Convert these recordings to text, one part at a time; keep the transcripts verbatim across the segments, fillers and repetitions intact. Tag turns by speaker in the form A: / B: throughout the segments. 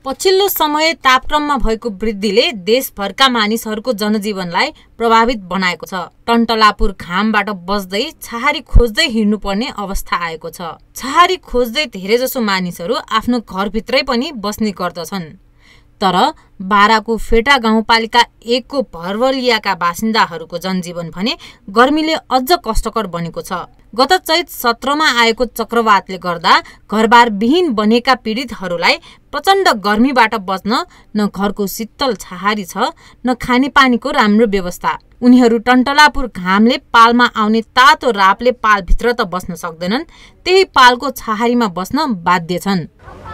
A: पछिल्लो समय तापक्रममा भएको वृद्धिले देशभरका मानिसहरूको जनजीवनलाई प्रभावित बनाएको छ। टन्टलापुर घामबाट बस्दै छाहारी खोज्दै हिँड्नुपर्ने अवस्था आएको छ। छाहारी खोज्दै धेरैजसो मानिसहरू आफ्नो घरभित्रै पनि बस्ने गर्दछन्। तर बाराको फेटा गाउँपालिका एक को भरवलियाका बासिन्दाहरूको जनजीवन भने गर्मीले अझ कष्टकर बनेको छ। गत चैत सत्रमा आएको चक्रवातले गर्दा घरबार विहीन बनेका पीडितहरूलाई प्रचण्ड गर्मीबाट बच्न न घरको शीतल छाहारी छ न खानेपानीको राम्रो व्यवस्था। उनीहरू टन्टलापुर घामले पालमा आउने तातो रापले पालभित्र त बस्न सक्दैनन्, त्यही पालको छाहारीमा बस्न बाध्य छन्।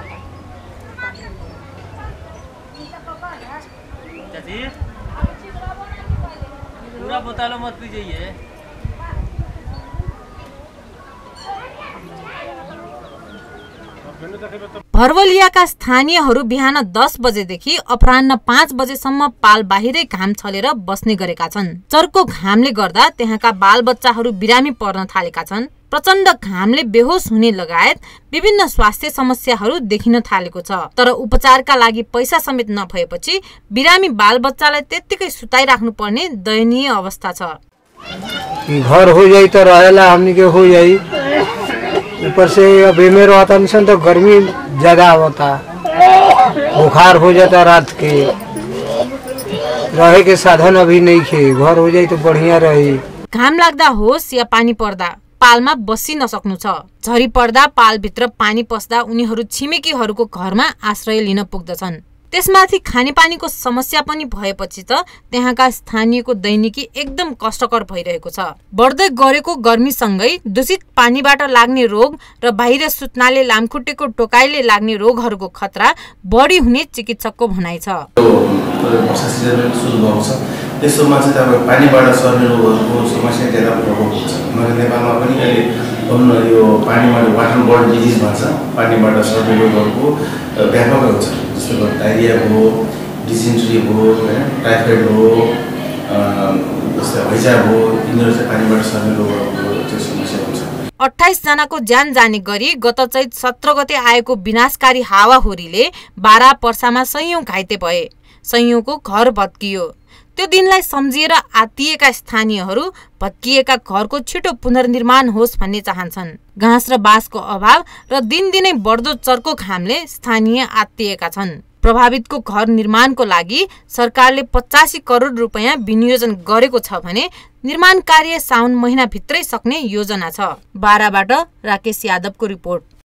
B: पूरा बोतल मत पीजिए।
A: भरवलियाका स्थानीयहरू बिहान दस बजेदेखि अपराह्न पाँच बजेसम्म पाल बाहिरै घाम छलेर बस्ने गरेका छन्। चर्को घामले गर्दा त्यहाँका बालबच्चाहरू बिरामी पर्न थालेका छन्। प्रचण्ड घामले बेहोस हुने लगायत विभिन्न स्वास्थ्य समस्याहरू देखिन थालेको छ। तर उपचारका लागि पैसा समेत नभएपछि बिरामी बालबच्चालाई त्यत्तिकै सुताइराख्नु पर्ने दयनीय अवस्था छ।
C: घर हो जाई तो रहेला हमनी के हो जाई, ऊपर से अभी मेरो अटेंशन तो गर्मी ज्यादा होता, बुखार हो जाता रात के, रहे के साधन अभी नहीं खे। घर हो जाई तो बढ़िया रही।
A: घाम लाग्दा होस् या पानी पर्दा पालमा बसी नसक्नु छ। झरी पर्दा पालभित्र पानी पस्दा उनीहरू छिमेकीहरूको घरमा आश्रय लिन पुग्दछन्। त्यसमाथि खानेपानीको समस्या पनि भएपछि त त्यहाँका स्थानीयको दैनिकी एकदम कष्टकर भइरहेको छ। बढ्दै गरेको गर्मीसँगै दूषित पानीबाट लाग्ने रोग र बाहिर सुत्नाले लामखुट्टेको टोकाइले लाग्ने रोगहरूको खतरा बढी हुने चिकित्सकको भनाइ छ।
D: त्यसोमा चाहिँ अब पानीबाट सर्ने रोगहरूको समस्या ज्यादा प्रकोप हुन्छ। हाम्रो नेपालमा पनि अहिले भनौँ न यो पानीबाट वाटर बोर्न डिजिज भन्छ, पानीबाट सर्ने रोगहरूको व्यापक हुन्छ। जस्तो डायरिया भयो, डिसेन्ट्री भयो, टाइफाइड भयो, जस्तै हैजा भयो, यिनीहरू चाहिँ पानीबाट सर्ने रोगहरूको चाहिँ समस्या हुन्छ।
A: अट्ठाइस जनाको ज्यान जाने गरी गत चैत सत्र गते आएको विनाशकारी हावाहुरीले बारा पर्सामा सयौं घाइते भए, सयौंको घर भत्कियो। त्यो दिनलाई सम्झिएर आत्तिएका स्थानीयहरू भत्किएका घरको छिटो पुनर्निर्माण होस् भन्ने चाहन्छन्। घाँस र बाँसको अभाव र दिनदिनै बढ्दो चर्को घामले स्थानीय आत्तिएका छन्। प्रभावितको घर निर्माणको लागि सरकारले पचासी करोड रुपियाँ विनियोजन गरेको छ भने निर्माण कार्य साउन महिनाभित्रै सक्ने योजना छ। बाराबाट राकेश यादवको रिपोर्ट।